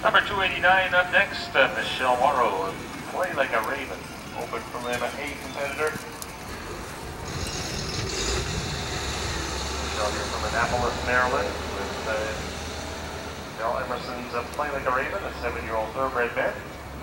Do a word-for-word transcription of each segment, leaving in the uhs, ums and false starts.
Number two eighty-nine up next, uh, Michelle Warro, Play Like a Raven. Open from an A competitor. Michelle here from Annapolis, Maryland, with uh, Mel Emerson's uh, Play Like a Raven, a seven-year-old thoroughbred mare.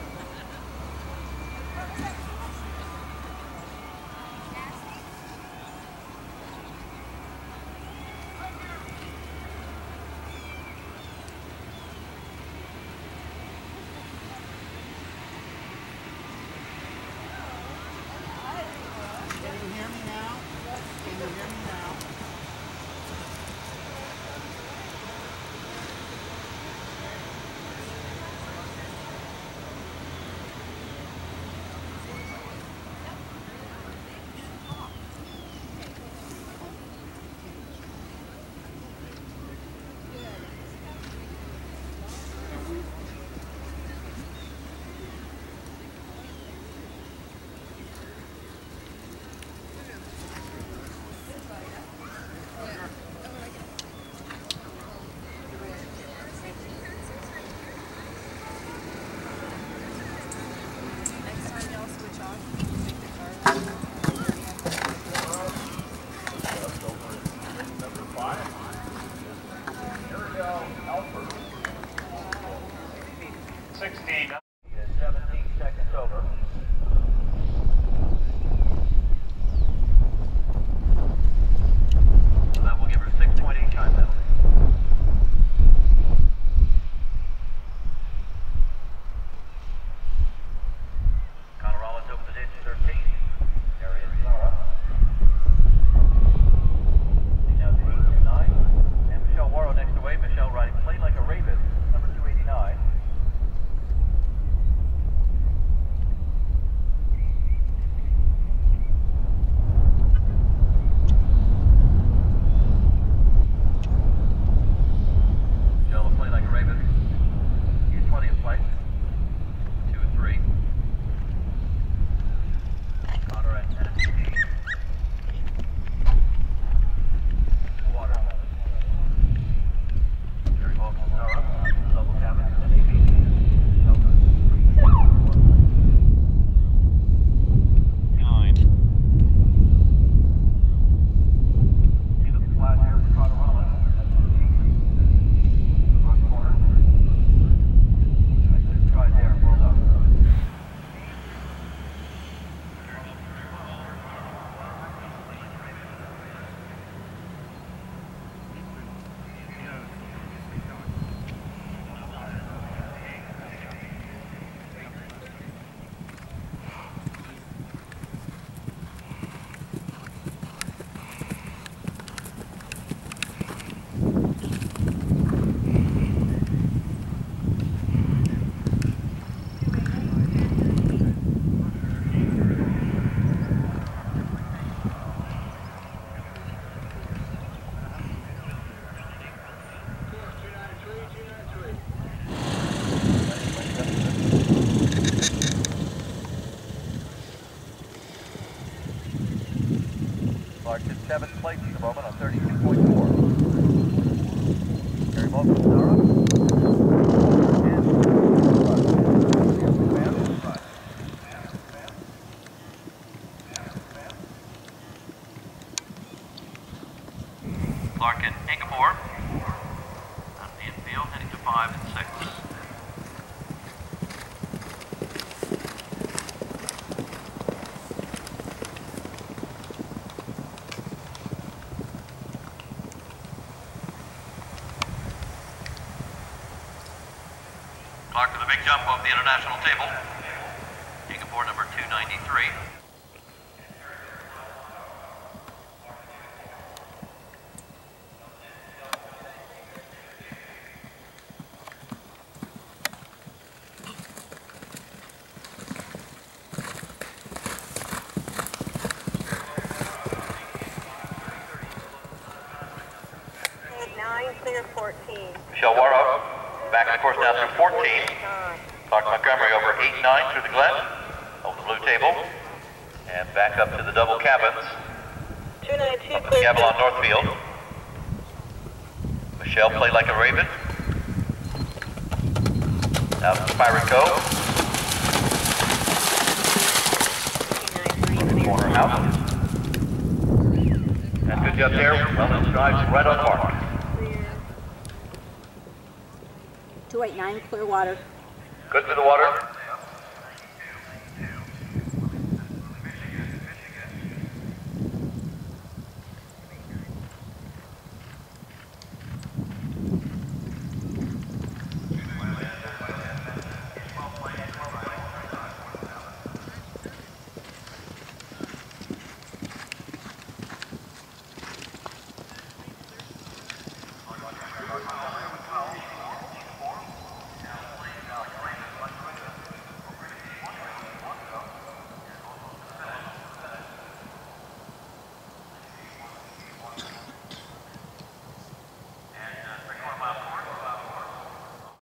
sixteen. seventeen seconds over. So that will give her six point eight time penalty. Connor Rollins over the ditch, thirteen. Area Zara. Now to eight two nine. And Michelle Warro next away. Michelle riding Play Like a Raven, number two eighty-nine. Clark in seventh place at the moment on thirty-two point four. Carry ball from Zara. Clark in Singapore. Out of the infield, heading to five and six. Clark with a big jump off the international table. Singapore number two ninety-three. nine, clear fourteen. Michelle Warro. Back in the course now through fourteen. Clark Montgomery over eight nine through the Glen. Over the blue table. And back up to the double cabins. two ninety-two, Up in Gavilon Northfield. Michelle Play Like a Raven. Out to Pirate Cove. Corner house. And good job there. Well, it drives right on mark. Clear. two eight nine, clear water. Good for the water.